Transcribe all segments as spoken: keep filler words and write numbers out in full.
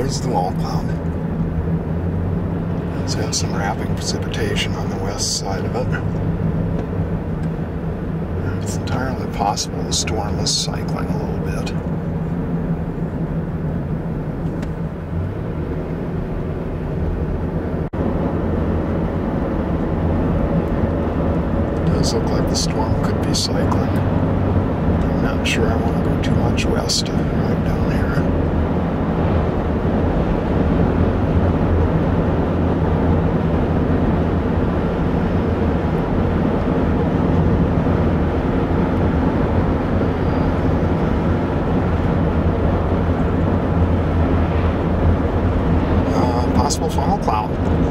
there's the wall cloud. It's got some wrapping precipitation on the west side of it. And it's entirely possible the storm is cycling a little bit. It does look like the storm could be cycling. I'm not sure I want to go too much west right down here. Possible funnel cloud.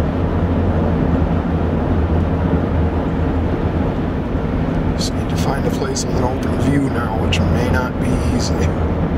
Just need to find a place with an open view now, which may not be easy.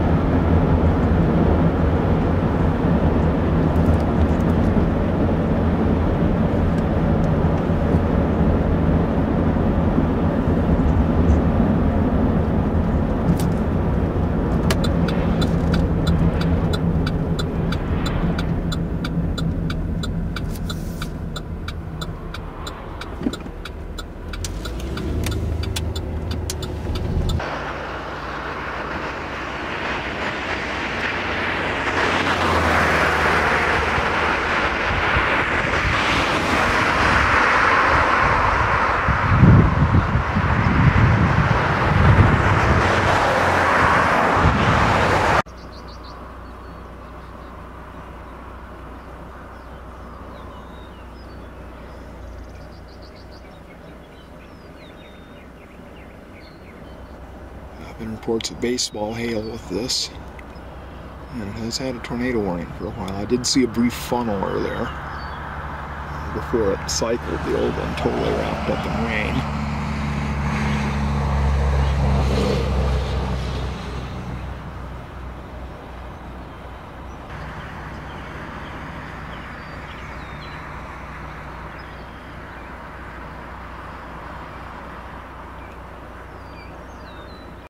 Been reports of baseball hail with this, and it has had a tornado warning for a while. I did see a brief funnel there before it cycled. The old one totally wrapped up in rain.